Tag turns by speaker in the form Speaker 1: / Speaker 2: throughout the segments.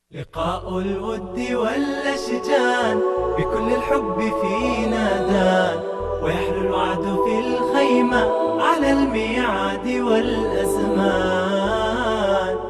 Speaker 1: لقاء الود والأشجان بكل الحب فينا دان، ويحلو الوعد في الخيمة على الميعاد والأزمان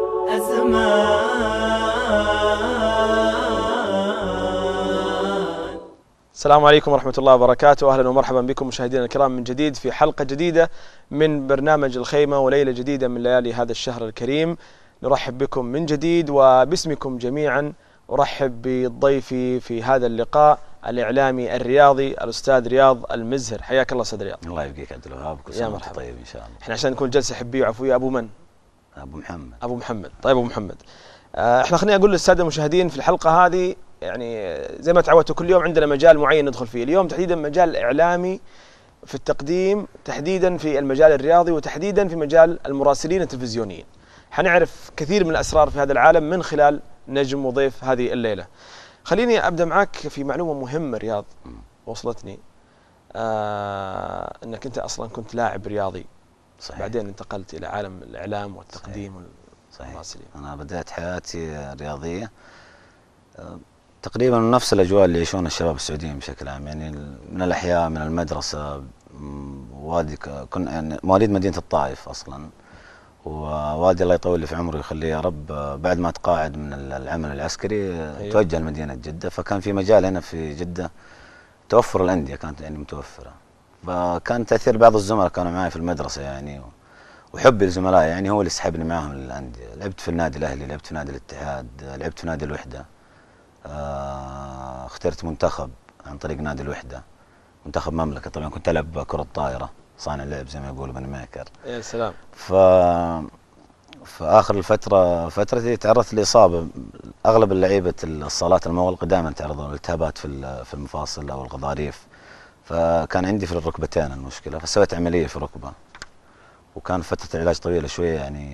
Speaker 2: السلام عليكم ورحمة الله وبركاته. أهلا ومرحبا بكم مشاهدينا الكرام من جديد في حلقة جديدة من برنامج الخيمة وليلة جديدة من ليالي هذا الشهر الكريم. نرحب بكم من جديد وباسمكم جميعا أرحب بضيفي في هذا اللقاء الإعلامي الرياضي الأستاذ رياض المزهر. حياك الله أستاذ رياض.
Speaker 3: الله يبقيك عبد الوهاب.
Speaker 2: يا مرحبا.
Speaker 3: طيب إن شاء الله.
Speaker 2: إحنا عشان نكون جلسة حبية وعفوية أبو من؟
Speaker 3: أبو محمد.
Speaker 2: أبو محمد. طيب أبو محمد، إحنا خليني أقول للسادة المشاهدين في الحلقة هذه يعني زي ما تعودتوا كل يوم عندنا مجال معين ندخل فيه. اليوم تحديدا مجال إعلامي في التقديم، تحديدا في المجال الرياضي وتحديدا في مجال المراسلين التلفزيونيين. حنعرف كثير من الأسرار في هذا العالم من خلال نجم وضيف هذه الليلة. خليني أبدأ معك في معلومة مهمة رياض وصلتني، أنك أنت أصلا كنت لاعب رياضي.
Speaker 3: صحيح.
Speaker 2: بعدين انتقلت إلى عالم الإعلام والتقديم
Speaker 3: والمراسلين. أنا بدأت حياتي رياضية تقريبا نفس الأجواء اللي يعيشونها الشباب السعوديين بشكل عام، يعني من الأحياء، من المدرسة. كنا يعني مواليد مدينة الطائف أصلا، ووالدي الله يطول لي في عمره ويخليه يا رب بعد ما تقاعد من العمل العسكري توجه لمدينة جدة، فكان في مجال هنا في جدة توفر الأندية كانت يعني متوفرة، فكان تأثير بعض الزملاء كانوا معي في المدرسة يعني، وحبي لزملائي يعني هو اللي سحبني معهم للأندية. لعبت في النادي الأهلي، لعبت في نادي الاتحاد، لعبت في نادي الوحدة، اخترت منتخب عن طريق نادي الوحدة، منتخب مملكة. طبعا كنت ألعب كرة طائرة، صانع لعب زي ما يقولوا بن ميكر.
Speaker 2: يا سلام.
Speaker 3: في آخر الفترة فترتي تعرضت لإصابة. أغلب اللعيبة الصالات المغلقة دائما تعرضون لالتهابات في المفاصل أو الغضاريف، فكان عندي في الركبتين المشكلة، فسويت عملية في الركبة، وكان فترة العلاج طويلة شوية يعني،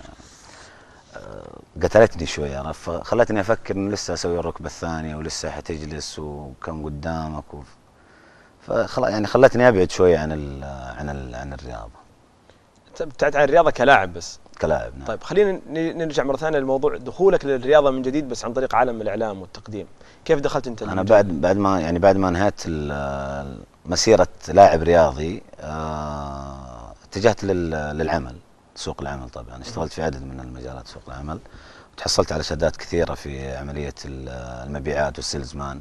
Speaker 3: قتلتني شوية، فخلتني أفكر إنه لسه أسوي الركبة الثانية ولسه حتجلس وكم قدامك يعني خلتني أبعد شوية عن الرياضة.
Speaker 2: ابتعدت عن الرياضة كلاعب بس؟
Speaker 3: كلاعب، نعم.
Speaker 2: طيب خلينا نرجع مرة ثانية للموضوع دخولك للرياضة من جديد بس عن طريق عالم الإعلام والتقديم. كيف دخلت أنت؟
Speaker 3: أنا بعد ما انهيت مسيرة لاعب رياضي اتجهت للعمل، سوق العمل. طبعا اشتغلت في عدد من المجالات سوق العمل، وتحصلت على شهادات كثيرة في عملية المبيعات والسيلزمان.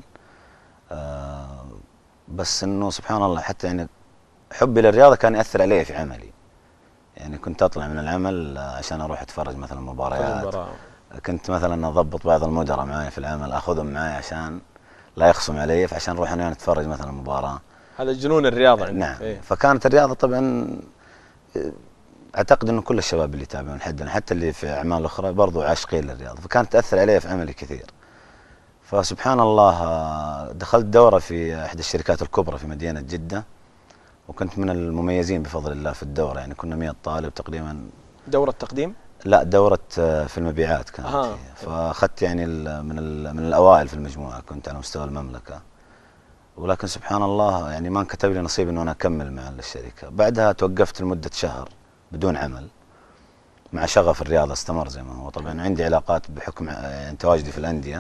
Speaker 3: بس انه سبحان الله حتى يعني حبي للرياضة كان يأثر علي في عملي، يعني كنت اطلع من العمل عشان اروح اتفرج مثلا مباريات. كنت مثلا اضبط بعض المدراء معي في العمل، اخذهم معي عشان لا يخصم علي، فعشان نروح انا نتفرج مثلا مباراة.
Speaker 2: هذا جنون الرياضة.
Speaker 3: نعم. فكانت الرياضة طبعا اعتقد انه كل الشباب اللي يتابعون حتى اللي في اعمال اخرى برضو عاشقين للرياضة، فكانت تأثر علي في عملي كثير. فسبحان الله دخلت دورة في احدى الشركات الكبرى في مدينة جدة، وكنت من المميزين بفضل الله في الدورة، يعني كنا 100 طالب تقريبا.
Speaker 2: دورة تقديم؟
Speaker 3: لا، دورة في المبيعات كانت. فأخذت يعني من الأوائل في المجموعة، كنت على مستوى المملكة. ولكن سبحان الله يعني ما انكتب لي نصيب انه انا اكمل مع الشركة. بعدها توقفت لمدة شهر بدون عمل، مع شغف الرياضة استمر زي ما هو. طبعا عندي علاقات بحكم يعني تواجدي في الأندية،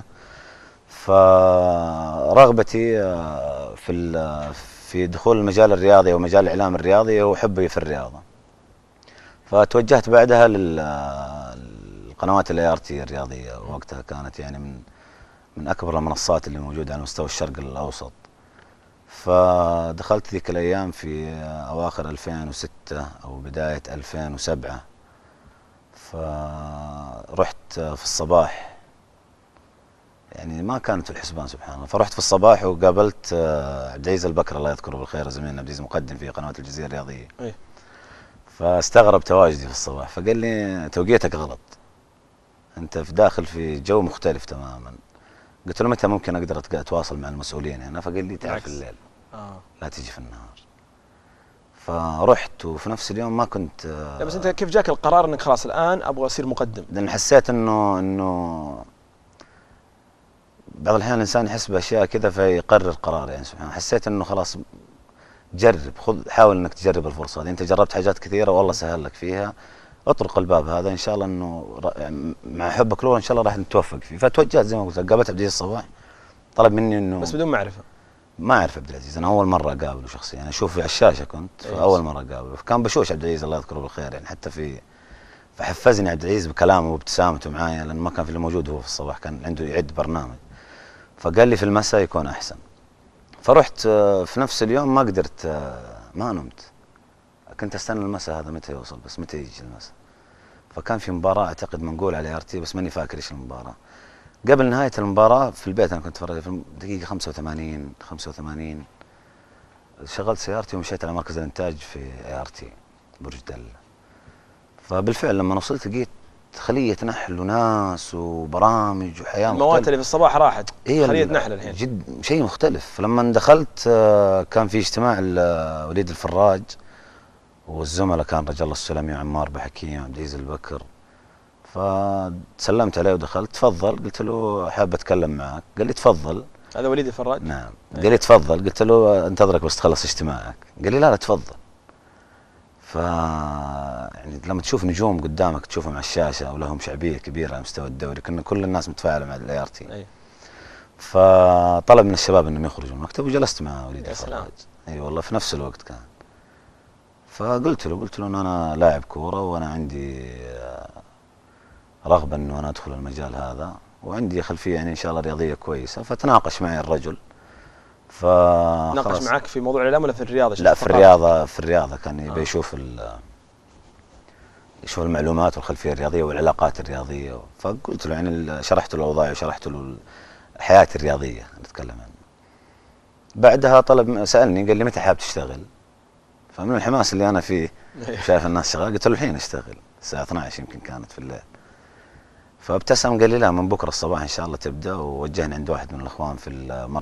Speaker 3: فرغبتي في دخول المجال الرياضي ومجال الإعلام الرياضي وحبي في الرياضة. فتوجهت بعدها للقنوات ART الرياضية، وقتها كانت يعني من أكبر المنصات اللي موجودة على مستوى الشرق الأوسط. فدخلت ذيك الأيام في أواخر 2006 أو بداية 2007، فرحت في الصباح، يعني ما كانت في الحسبان سبحان الله. فرحت في الصباح وقابلت عبد العزيز البكر الله يذكره بالخير، زميلنا عبد العزيز مقدم في قناة الجزيرة الرياضية. فاستغرب تواجدي في الصباح، فقال لي توقيتك غلط، انت داخل في جو مختلف تماما. قلت له متى ممكن اقدر اتواصل مع المسؤولين هنا؟ فقال لي تعال في الليل، لا تجي في النهار. فرحت، وفي نفس اليوم ما كنت
Speaker 2: لا بس انت كيف جاك القرار انك خلاص الان ابغى اصير مقدم؟
Speaker 3: لان حسيت انه بعض الأحيان الإنسان يحس بأشياء كذا فيقرر قرار، يعني سبحان الله. حسيت إنه خلاص جرب، حاول إنك تجرب الفرصة هذه. أنت جربت حاجات كثيرة والله سهل لك فيها، اطرق الباب هذا ان شاء الله انه مع حبك له ان شاء الله راح نتوفق فيه. فتوجهت زي ما قلت، قابلت عبد العزيز الصباح، طلب مني انه
Speaker 2: بس بدون معرفه.
Speaker 3: ما اعرف عبد العزيز، انا اول مره اقابله شخصيا، انا اشوفه على الشاشه كنت، فاول مره اقابله، فكان بشوش عبد العزيز الله يذكره بالخير يعني، حتى في فحفزني عبد العزيز بكلامه وابتسامته معايا، لانه ما كان في اللي موجود هو في الصباح، كان عنده يعد برنامج، فقال لي في المساء يكون احسن. فرحت في نفس اليوم، ما قدرت ما نمت، كنت استنى المساء هذا متى يوصل، بس متى يجي المساء. فكان في مباراه اعتقد منقول على ار تي، بس ماني فاكر ايش المباراه. قبل نهايه المباراه في البيت انا كنت اتفرج في دقيقه 85 شغلت سيارتي ومشيت على مركز الانتاج في اي ار تي برج دل. فبالفعل لما وصلت لقيت خليه نحل وناس وبرامج وحياه
Speaker 2: المواد
Speaker 3: مختلفة.
Speaker 2: اللي في الصباح راحت،
Speaker 3: إيه
Speaker 2: خليه نحل الحين
Speaker 3: جد شيء مختلف. فلما دخلت كان في اجتماع وليد الفراج والزملاء، كان رجال الله السلمي وعمار بحكيم وعبد العزيز البكر، فسلمت عليه ودخلت. تفضل، قلت له حاب اتكلم معك. قال لي تفضل.
Speaker 2: هذا وليد الفراج؟
Speaker 3: نعم. قال لي تفضل. قلت له انتظرك بس تخلص اجتماعك. قال لي لا تفضل. يعني لما تشوف نجوم قدامك تشوفهم على الشاشه ولهم شعبيه كبيره على مستوى الدوري، كنا كل الناس متفاعله مع الاي ار تي. فطلب من الشباب انهم يخرجوا من المكتب، وجلست مع وليد الفراج. اي والله في نفس الوقت كان. فقلت له ان انا لاعب كوره وانا عندي رغبه انه انا ادخل المجال هذا، وعندي خلفيه يعني ان شاء الله رياضيه كويسه. فتناقش معي الرجل.
Speaker 2: ناقش معك في موضوع الاعلام ولا في الرياضه؟
Speaker 3: لا في الرياضه كان يبي يشوف المعلومات والخلفيه الرياضيه والعلاقات الرياضيه. فقلت له يعني شرحت له الاوضاع وشرحت له حياتي الرياضيه نتكلم عنها. بعدها سالني قال لي متى حاب تشتغل؟ فمن الحماس اللي انا فيه شايف الناس شغال، قلت له الحين اشتغل الساعه 12 يمكن كانت في الليل. فابتسم قال لي لا، من بكره الصباح ان شاء الله تبدا. ووجهني عند واحد من الاخوان في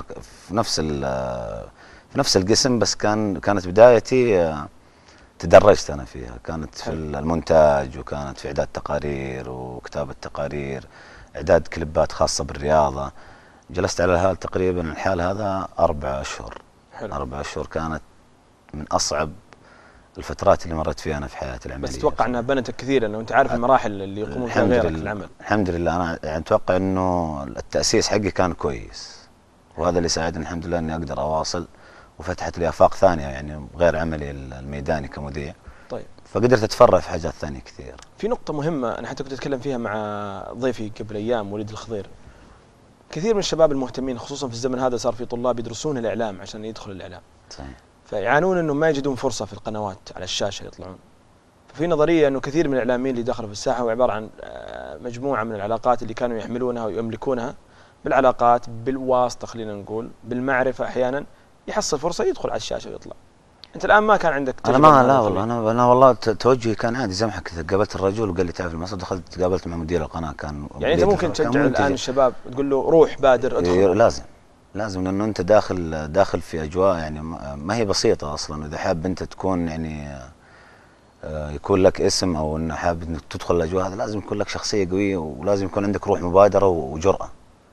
Speaker 3: في نفس القسم، بس كانت بدايتي تدرجت انا فيها، كانت في المونتاج، وكانت في اعداد تقارير وكتابه تقارير، اعداد كليبات خاصه بالرياضه. جلست على الحال تقريبا الحال هذا 4 أشهر. 4 أشهر كانت من اصعب الفترات اللي مرت فيها انا في حياتي العمليه.
Speaker 2: بس اتوقع انها بنتك كثير، لانه انت عارف المراحل اللي يقومون فيها غيرك في العمل.
Speaker 3: الحمد لله. انا يعني اتوقع انه التاسيس حقي كان كويس، وهذا اللي ساعدني الحمد لله اني اقدر اواصل، وفتحت لي افاق ثانيه يعني غير عملي الميداني كمذيع.
Speaker 2: طيب.
Speaker 3: فقدرت اتفرع في حاجات ثانيه كثير.
Speaker 2: في نقطه مهمه انا حتى كنت اتكلم فيها مع ضيفي قبل ايام وليد الخضير. كثير من الشباب المهتمين خصوصا في الزمن هذا صار في طلاب يدرسون الاعلام عشان يدخلوا الاعلام.
Speaker 3: صحيح.
Speaker 2: فيعانون انه ما يجدون فرصه في القنوات على الشاشه يطلعون. ففي نظريه انه كثير من الاعلاميين اللي دخلوا في الساحه هو عباره عن مجموعه من العلاقات اللي كانوا يحملونها ويملكونها، بالعلاقات، بالواسطه، خلينا نقول بالمعرفه، احيانا يحصل فرصه يدخل على الشاشه ويطلع. انت الان ما كان عندك
Speaker 3: تجربه؟ لا والله انا والله توجهي كان عادي زي ما حكيت. قابلت الرجل وقال لي تعال في المسجد، دخلت قابلت مع مدير القناه. كان
Speaker 2: يعني انت ممكن تشجع الان الشباب وتقول له روح بادر ادخل؟
Speaker 3: لازم لانه انت داخل في اجواء يعني ما هي بسيطه اصلا. اذا حاب انت تكون يعني يكون لك اسم، او انه حاب انك تدخل الاجواء هذا، لازم يكون لك شخصيه قويه، ولازم يكون عندك روح مبادره وجرأه.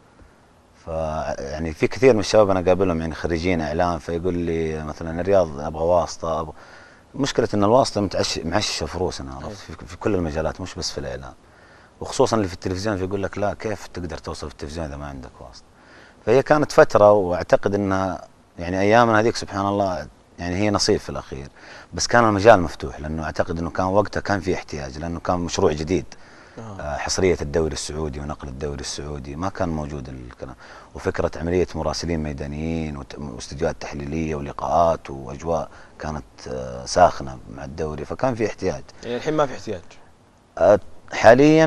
Speaker 3: يعني في كثير من الشباب انا قابلهم يعني خريجين اعلام، فيقول لي مثلا الرياض ابغى واسطه. مشكله ان الواسطه معششه فروسنا، عرفت، في كل المجالات مش بس في الاعلام، وخصوصا اللي في التلفزيون. فيقول لك لا، كيف تقدر توصل في التلفزيون اذا ما عندك واسطه؟ فهي كانت فتره، واعتقد انها يعني ايامنا هذيك سبحان الله يعني هي نصيب في الاخير. بس كان المجال مفتوح، لانه اعتقد انه كان وقتها كان في احتياج، لانه كان مشروع جديد. حصريه الدوري السعودي ونقل الدوري السعودي ما كان موجود الكلام، وفكره عمليه مراسلين ميدانيين واستديوهات تحليليه ولقاءات واجواء كانت ساخنه مع الدوري، فكان في احتياج.
Speaker 2: يعني الحين ما في احتياج
Speaker 3: حاليا.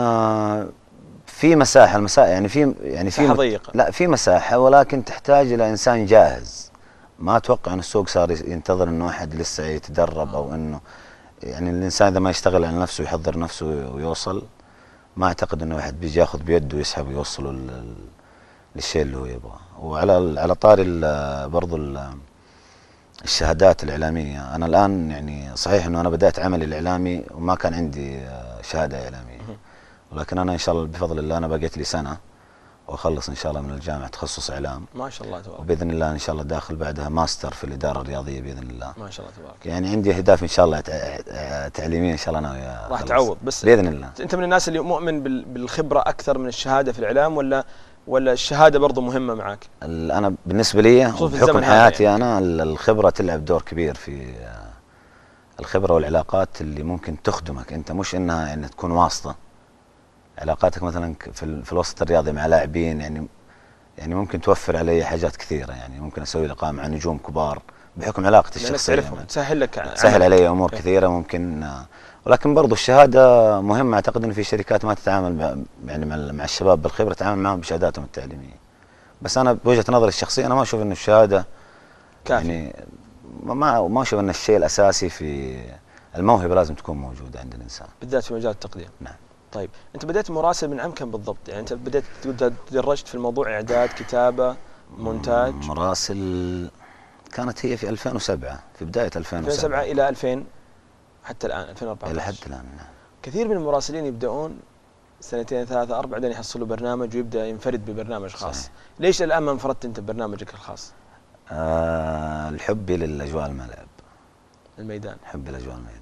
Speaker 3: في مساحه يعني في
Speaker 2: مساحه ضيقه.
Speaker 3: لا، في مساحه، ولكن تحتاج الى انسان جاهز. ما اتوقع ان السوق صار ينتظر انه احد لسه يتدرب، او انه يعني الانسان اذا ما يشتغل على نفسه ويحضر نفسه ويوصل، ما اعتقد انه واحد بيجي ياخذ بيده ويسحب ويوصله للشيء اللي هو يبغاه. على طاري برضو الشهادات الاعلاميه، انا الان يعني صحيح انه انا بدات عملي الاعلامي وما كان عندي شهاده اعلاميه، ولكن انا ان شاء الله بفضل الله انا بقيت لي سنه واخلص ان شاء الله من الجامعه تخصص اعلام.
Speaker 2: ما شاء الله تبارك.
Speaker 3: وباذن الله ان شاء الله داخل بعدها ماستر في الاداره الرياضيه باذن الله.
Speaker 2: ما شاء الله تبارك.
Speaker 3: يعني عندي اهداف ان شاء الله تعليميه ان شاء الله ناوي
Speaker 2: راح تعوض بس
Speaker 3: باذن الله.
Speaker 2: انت من الناس اللي مؤمن بالخبره اكثر من الشهاده في الاعلام، ولا الشهاده برضو مهمه معك؟
Speaker 3: انا بالنسبه لي بحكم حياتي يعني. انا الخبره تلعب دور كبير في الخبره والعلاقات اللي ممكن تخدمك انت، مش انها يعني تكون واسطه. علاقاتك مثلا في الوسط الرياضي مع لاعبين يعني ممكن توفر علي حاجات كثيره، يعني ممكن اسوي لقاء مع نجوم كبار بحكم علاقتي الشخصيه،
Speaker 2: تسهل لك،
Speaker 3: تسهل علي امور كثيره ممكن. ولكن برضو الشهاده مهمه. اعتقد ان في شركات ما تتعامل يعني مع الشباب بالخبره، تتعامل معهم بشهاداتهم التعليميه. بس انا بوجهه نظري الشخصيه انا ما اشوف ان الشهاده
Speaker 2: كافي.
Speaker 3: يعني ما اشوف ان الشيء الاساسي في الموهبه لازم تكون موجوده عند الانسان،
Speaker 2: بالذات في مجال التقديم.
Speaker 3: نعم.
Speaker 2: طيب انت بدأت مراسل من عام كم بالضبط؟ يعني انت بدأت تدرجت في الموضوع اعداد، كتابه، مونتاج؟
Speaker 3: مراسل كانت هي في 2007، في بدايه
Speaker 2: 2007 الى 2000 حتى الان 2014
Speaker 3: الى حد الان. نعم.
Speaker 2: كثير من المراسلين يبدأون سنتين ثلاثة أربعة بعدين يحصلوا برنامج ويبدأ ينفرد ببرنامج خاص. صحيح. ليش الآن ما انفردت أنت ببرنامجك الخاص؟
Speaker 3: الحب للأجواء الملعب،
Speaker 2: الميدان.
Speaker 3: حب الأجواء الميدان،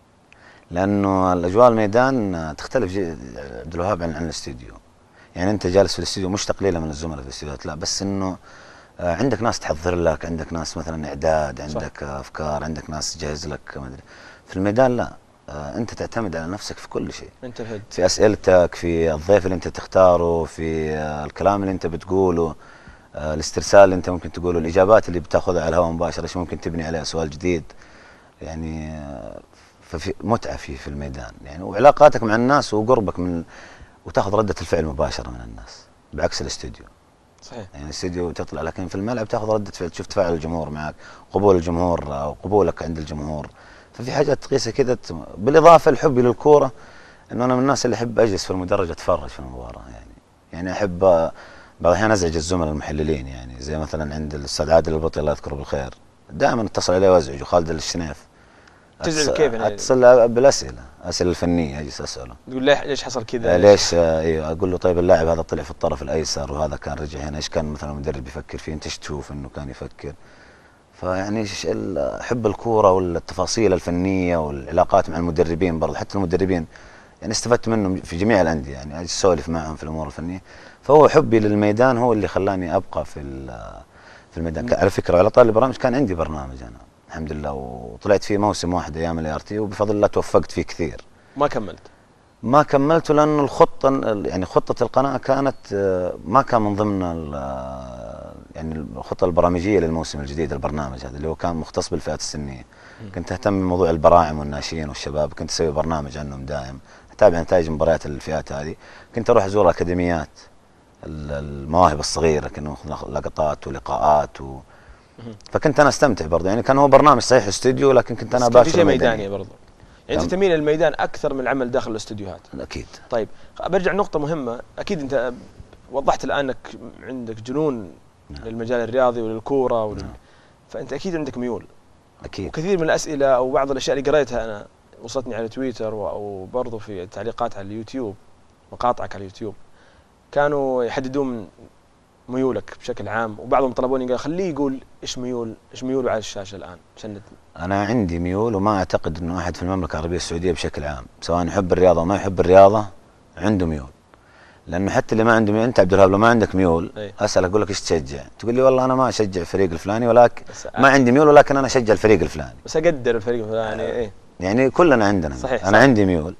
Speaker 3: لأنه الأجواء الميدان تختلف عبد الوهاب عن الاستديو. يعني أنت جالس في الاستديو مش تقليلا من الزملاء في الاستديوهات، لا، بس إنه عندك ناس تحضر لك، عندك ناس مثلا إعداد، عندك صح. أفكار، عندك ناس تجهز لك ما أدري. في الميدان لا، أنت تعتمد على نفسك في كل شيء،
Speaker 2: أنت
Speaker 3: في أسئلتك، في الضيف اللي أنت تختاره، في الكلام اللي أنت بتقوله، الاسترسال اللي أنت ممكن تقوله، الإجابات اللي بتاخذها على الهواء مباشرة، إيش ممكن تبني عليها سؤال جديد. يعني ففي متعة في الميدان يعني، وعلاقاتك مع الناس وقربك وتاخذ ردة الفعل مباشرة من الناس، بعكس الاستوديو.
Speaker 2: صحيح.
Speaker 3: يعني الاستوديو تطلع، لكن في الملعب تاخذ ردة فعل، تشوف تفاعل الجمهور معك، قبول الجمهور أو قبولك عند الجمهور. ففي حاجات تقيسها كذا. بالإضافة لحبي للكورة، إنه أنا من الناس اللي أحب أجلس في المدرج أتفرج في المباراة يعني أحب بعض الأحيان أزعج الزملاء المحللين، يعني زي مثلا عند الأستاذ عادل البطي الله يذكره بالخير، دائما اتصل عليه وازعجه، خالد الشنيف.
Speaker 2: تزعل كيف يعني؟
Speaker 3: اتصل بالاسئله الفنيه، اجلس اساله،
Speaker 2: تقول ليش حصل كذا؟
Speaker 3: ليش ايوه، اقول له طيب اللاعب هذا طلع في الطرف الايسر وهذا كان رجع هنا، ايش كان مثلا المدرب يفكر فيه، انت ايش تشوف انه كان يفكر؟ فيعني حب الكوره والتفاصيل الفنيه والعلاقات مع المدربين، برضه حتى المدربين يعني استفدت منهم في جميع الانديه، يعني اجلس اسولف معهم في الامور الفنيه. فهو حبي للميدان هو اللي خلاني ابقى في الميدان. على فكره على طار البرامج كان عندي برنامج انا الحمد لله، وطلعت فيه موسم واحد ايام الار تي، وبفضل الله توفقت فيه كثير. ما كملته لانه الخطه يعني خطه القناه كانت ما كان من ضمن يعني الخطه البرامجيه للموسم الجديد. البرنامج هذا اللي هو كان مختص بالفئات السنيه، كنت اهتم بموضوع البراعم والناشئين والشباب، كنت اسوي برنامج عنهم دائم، اتابع نتائج مباريات الفئات هذه، كنت اروح ازور اكاديميات المواهب الصغيره، كنا ناخذ لقطات ولقاءات فكنت انا استمتع برضه. يعني كان هو برنامج صحيح استوديو، لكن كنت انا باشر
Speaker 2: شيء ميداني برضه. يعني انت تميل للميدان اكثر من العمل داخل الاستوديوهات.
Speaker 3: اكيد.
Speaker 2: طيب برجع نقطه مهمه، اكيد انت وضحت الان انك عندك جنون للمجال الرياضي وللكوره فانت اكيد عندك ميول.
Speaker 3: اكيد.
Speaker 2: وكثير من الاسئله او بعض الاشياء اللي قريتها انا وصلتني على تويتر او برضه في التعليقات على اليوتيوب، مقاطعك على اليوتيوب، كانوا يحددون ميولك بشكل عام، وبعضهم طلبوني قال خليه يقول ايش ميوله على الشاشه الان عشان
Speaker 3: انا عندي ميول، وما اعتقد انه احد في المملكه العربيه السعوديه بشكل عام سواء يحب الرياضه او ما يحب الرياضه عنده ميول. لانه حتى اللي ما عنده ميول، انت عبد الوهاب لو ما عندك ميول اسالك اقول لك ايش تشجع؟ تقول لي والله انا ما اشجع الفريق الفلاني، ولكن ما عندي ميول، ولكن انا اشجع الفريق الفلاني،
Speaker 2: بس اقدر الفريق الفلاني.
Speaker 3: يعني كلنا عندنا
Speaker 2: صحيح.
Speaker 3: انا عندي ميول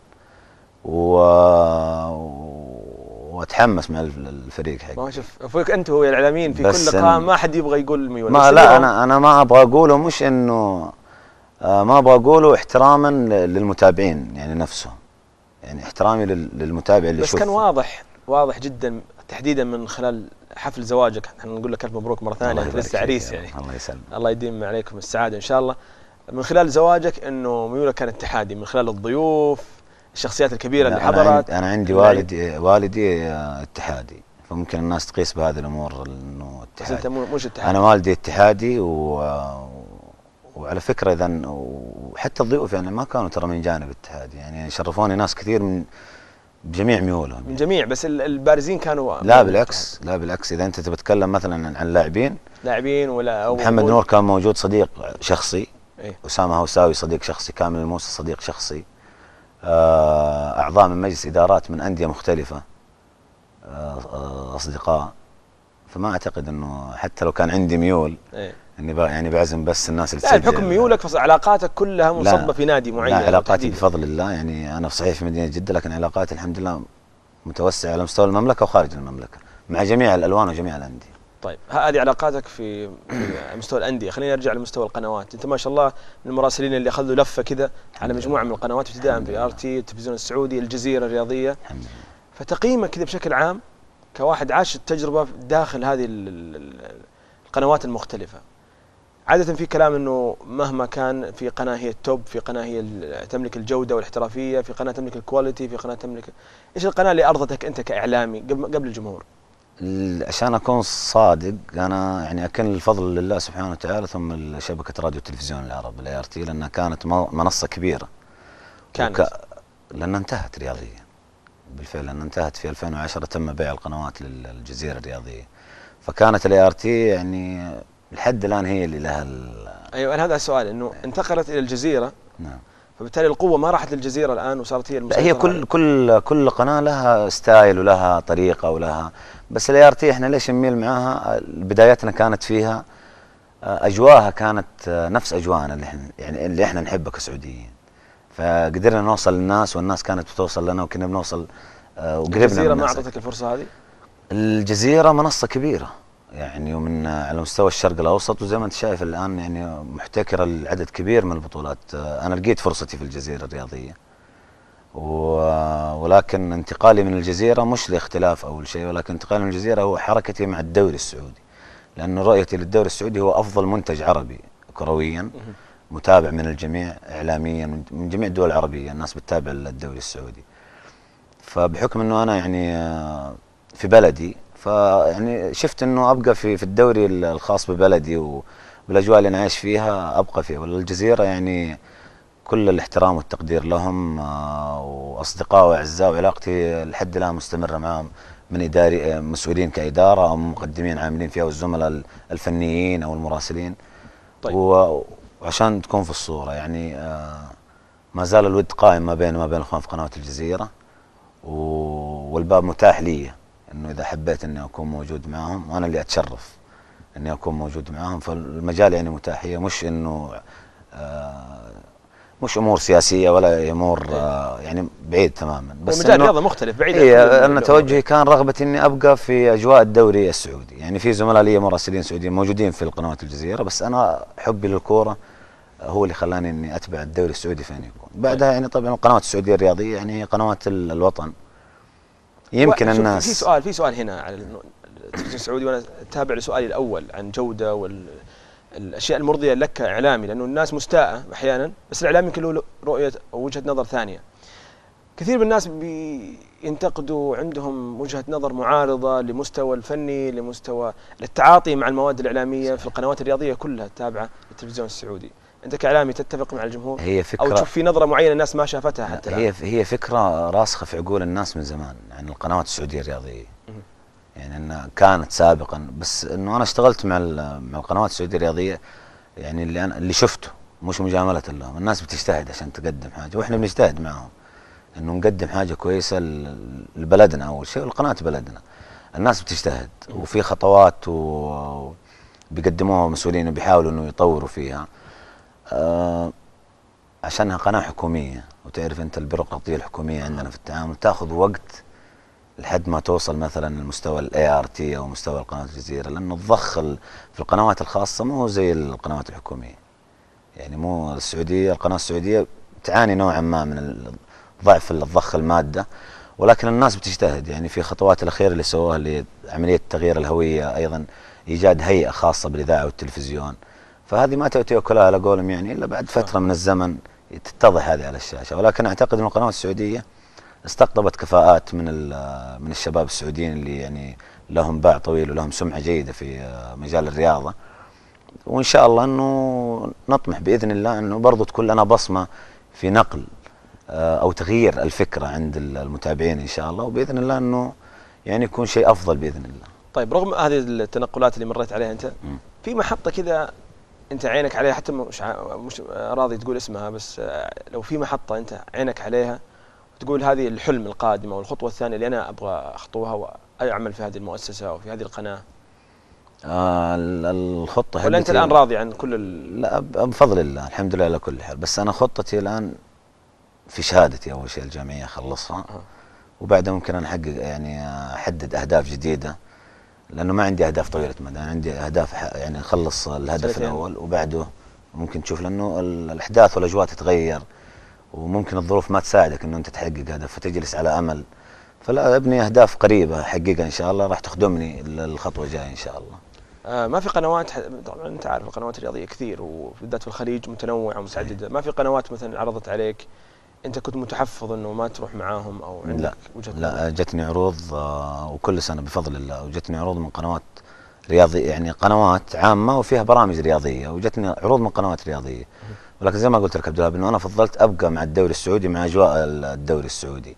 Speaker 3: واتحمس مع الفريق حقي.
Speaker 2: ما شوف فوق انت هو الاعلاميين في كل لقاء ما حد يبغى يقول ميول.
Speaker 3: ما لا انا ما ابغى اقوله، مش انه ما ابغى اقوله احتراما للمتابعين يعني نفسهم، يعني احترامي للمتابع اللي يشوف.
Speaker 2: بس كان واضح جدا تحديدا من خلال حفل زواجك، احنا نقول لك الف مبروك مره ثانيه، انت لسه عريس يعني.
Speaker 3: الله يسلمك.
Speaker 2: الله يديم عليكم السعاده ان شاء الله. من خلال زواجك انه ميولك كان اتحادي، من خلال الضيوف الشخصيات الكبيره اللي حضرت.
Speaker 3: انا عندي والدي اتحادي، فممكن الناس تقيس بهذه الامور انه اتحادي.
Speaker 2: بس انت مش اتحادي.
Speaker 3: انا والدي اتحادي وعلى فكره اذا وحتى الضيوف يعني ما كانوا ترى من جانب اتحادي، يعني شرفوني ناس كثير بجميع ميولهم
Speaker 2: من جميع، بس البارزين كانوا
Speaker 3: لا بالعكس، لا بالعكس، اذا انت تتكلم مثلا عن
Speaker 2: لاعبين ولا أو
Speaker 3: محمد نور كان موجود صديق شخصي،
Speaker 2: إيه؟
Speaker 3: اسامه هوساوي صديق شخصي، كامل الموسى صديق شخصي، اعضاء من مجلس ادارات من انديه مختلفه اصدقاء. فما اعتقد انه حتى لو كان عندي ميول
Speaker 2: إيه؟
Speaker 3: اني يعني بعزم بس الناس اللي
Speaker 2: لا بحكم ميولك علاقاتك كلها منصبه في نادي معين.
Speaker 3: لا علاقاتي بفضل الله، يعني انا صحيح في مدينه جده، لكن علاقاتي الحمد لله متوسعه على مستوى المملكه وخارج المملكه مع جميع الالوان وجميع الانديه.
Speaker 2: طيب هذه علاقاتك في مستوى الانديه، خلينا نرجع لمستوى القنوات. انت ما شاء الله من المراسلين اللي اخذوا لفه كذا على مجموعه من القنوات ابتداء في RT، التلفزيون السعودي، الجزيره الرياضيه.
Speaker 3: الحمد لله.
Speaker 2: فتقييمك كذا بشكل عام كواحد عاش التجربه داخل هذه القنوات المختلفه. عاده في كلام انه مهما كان في قناه هي التوب، في قناه هي تملك الجوده والاحترافيه، في قناه تملك الكواليتي، في قناه تملك، ايش القناه اللي ارضتك انت كاعلامي قبل الجمهور؟
Speaker 3: عشان اكون صادق، انا يعني اكن الفضل لله سبحانه وتعالى ثم شبكه راديو والتلفزيون العرب ART، لانها كانت منصه كبيره.
Speaker 2: كانت
Speaker 3: لانها انتهت رياضيا بالفعل، لانها انتهت في 2010 تم بيع القنوات للجزيره الرياضيه. فكانت ART يعني لحد الان هي اللي لها
Speaker 2: ايوه أنا هذا السؤال، انه انتقلت الى الجزيره.
Speaker 3: نعم.
Speaker 2: فبالتالي القوه ما راحت للجزيره الان وصارت هي المسيطره.
Speaker 3: هي كل قناه لها ستايل ولها طريقه ولها، بس ART احنا ليش نميل معاها؟ بدايتنا كانت فيها اجواها كانت نفس اجواءنا اللي احنا نحبها كسعوديين. فقدرنا نوصل للناس والناس كانت بتوصل لنا وكنا بنوصل وقربنا.
Speaker 2: الجزيره ما اعطتك الفرصه هذه؟
Speaker 3: الجزيره منصه كبيره يعني، ومن على مستوى الشرق الاوسط، وزي ما انت شايف الان يعني محتكره العدد كبير من البطولات. انا لقيت فرصتي في الجزيره الرياضيه، ولكن انتقالي من الجزيره مش لاختلاف او شيء، ولكن انتقالي من الجزيره هو حركتي مع الدوري السعودي، لأن رؤيتي للدوري السعودي هو افضل منتج عربي كرويا متابع من الجميع اعلاميا، من جميع الدول العربيه الناس بتتابع الدوري السعودي. فبحكم انه انا يعني في بلدي، فيعني شفت انه ابقى في الدوري الخاص ببلدي وبالاجواء اللي انا عايش فيها ابقى فيها. والجزيره يعني كل الاحترام والتقدير لهم، واصدقاء واعزاء، وعلاقتي لحد الان مستمره معهم، من اداري مسؤولين كاداره او مقدمين عاملين فيها، والزملاء الفنيين او المراسلين.
Speaker 2: طيب.
Speaker 3: وعشان تكون في الصوره يعني ما زال الود قائم ما بين الاخوان في قناه الجزيره، والباب متاح لي انه اذا حبيت اني اكون موجود معهم، وانا اللي اتشرف اني اكون موجود معهم. فالمجال يعني متاح، هي مش انه مش امور سياسيه ولا امور يعني بعيد تماما،
Speaker 2: بس مجال رياضه مختلف بعيد.
Speaker 3: انا توجهي كان رغبتي اني ابقى في اجواء الدوري السعودي. يعني في زملاء لي مراسلين سعوديين موجودين في القنوات الجزيره، بس انا حبي للكوره هو اللي خلاني اني اتبع الدوري السعودي فين يكون. بعدها يعني طبعا القنوات السعوديه الرياضيه يعني هي قنوات الوطن. يمكن الناس
Speaker 2: في سؤال هنا على التلفزيون السعودي، وانا اتابع لسؤالي الاول عن جوده والاشياء المرضيه لك كاعلامي، لانه الناس مستاءه احيانا، بس الاعلام يمكن له رؤيه او وجهه نظر ثانيه. كثير من الناس بينتقدوا، عندهم وجهه نظر معارضه لمستوى الفني، لمستوى التعاطي مع المواد الاعلاميه في القنوات الرياضيه كلها التابعه للتلفزيون السعودي. انت كاعلامي تتفق مع الجمهور؟
Speaker 3: هي فكره،
Speaker 2: او تشوف في نظره معينه الناس ما شافتها حتى الان؟
Speaker 3: هي فكره راسخه في عقول الناس من زمان عن القنوات السعوديه الرياضيه. يعني انها كانت سابقا، بس انه انا اشتغلت مع القنوات السعوديه الرياضيه، يعني اللي شفته مش مجامله لهم. الناس بتجتهد عشان تقدم حاجه، واحنا بنجتهد معهم انه نقدم حاجه كويسه لبلدنا. اول شيء القناه بلدنا، الناس بتجتهد وفي خطوات وبيقدموها مسؤولين وبيحاولوا انه يطوروا فيها. عشانها قناه حكوميه، وتعرف انت البيروقراطيه الحكوميه عندنا في التعامل تاخذ وقت لحد ما توصل مثلا لمستوى ART او مستوى القناه الجزيره، لانه الضخ في القنوات الخاصه مو زي القنوات الحكوميه. يعني مو القناه السعوديه تعاني نوعا ما من ضعف الضخ الماده، ولكن الناس بتجتهد. يعني في خطوات الاخيره اللي سووها لعمليه تغيير الهويه، ايضا ايجاد هيئه خاصه بالاذاعه والتلفزيون. فهذه ما تؤتي اكلها على قولهم يعني الا بعد فتره من الزمن تتضح هذه على الشاشه. ولكن اعتقد ان القنوات السعوديه استقطبت كفاءات من الشباب السعوديين اللي يعني لهم باع طويل ولهم سمعه جيده في مجال الرياضه. وان شاء الله انه نطمح باذن الله انه برضو تكون لنا بصمه في نقل او تغيير الفكره عند المتابعين ان شاء الله، وباذن الله انه يعني يكون شيء افضل باذن الله.
Speaker 2: طيب رغم هذه التنقلات اللي مريت عليها انت، في محطه كذا انت عينك عليها، حتى مش راضي تقول اسمها، بس لو في محطه انت عينك عليها وتقول هذه الحلم القادم او الخطوه الثانيه اللي انا ابغى اخطوها واعمل في هذه المؤسسه او في هذه القناه؟
Speaker 3: الخطه
Speaker 2: ولا انت الان راضي عن كل
Speaker 3: لا بفضل الله الحمد لله على كل حال، بس انا خطتي الان في شهادتي اول شيء الجامعيه اخلصها، وبعدها ممكن انا احقق يعني احدد اهداف جديده، لانه ما عندي اهداف طويله مدى، انا عندي اهداف يعني اخلص الهدف الاول وبعده ممكن تشوف، لانه الاحداث والاجواء تتغير وممكن الظروف ما تساعدك انه انت تحقق هدف فتجلس على امل. فلا ابني اهداف قريبه احققها ان شاء الله راح تخدمني الخطوه الجايه ان شاء الله.
Speaker 2: ما في قنوات، طبعا انت عارف القنوات الرياضيه كثير وبالذات في الخليج متنوعه ومتعدده، ما في قنوات مثلا عرضت عليك انت كنت متحفظ انه ما تروح معاهم او عندك وجهه
Speaker 3: لا جتني عروض وكل سنه بفضل الله، وجتني عروض من قنوات رياضيه يعني قنوات عامه وفيها برامج رياضيه، وجتني عروض من قنوات رياضيه، ولكن زي ما قلت لك عبد الوهاب انه انا فضلت ابقى مع الدوري السعودي مع اجواء الدوري السعودي.